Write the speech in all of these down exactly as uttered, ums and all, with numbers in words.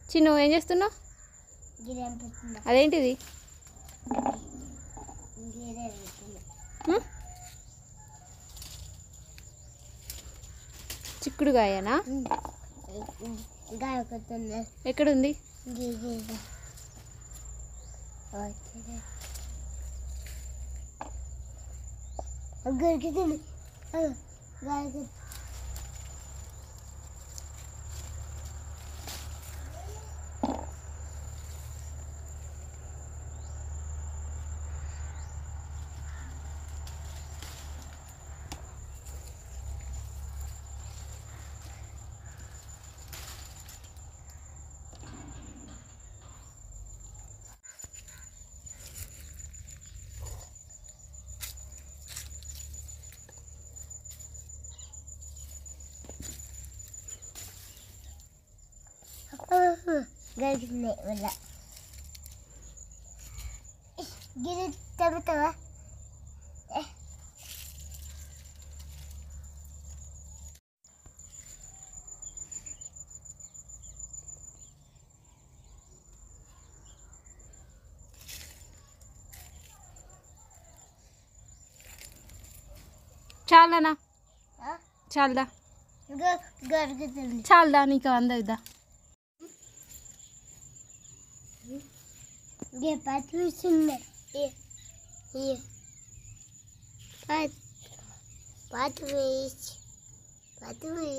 చిన్ను ఏం చేస్తున్నావు? అదేంటిది? చిక్కుడుగాయనా? ఎక్కడుంది? గరికినాయి వల్ల గిరి తగ్గుతావా? చాలనా? చాలదా? గరుగుతుంది చాలదా? నీకు అందదా? ये पाँचवीं सुनने ये ये पाँच पाँचवीं पाँचवीं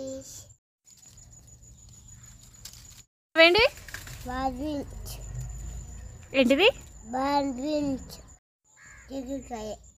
ఏంటి पाँचवीं ఏంటిది? पाँचवीं चिकन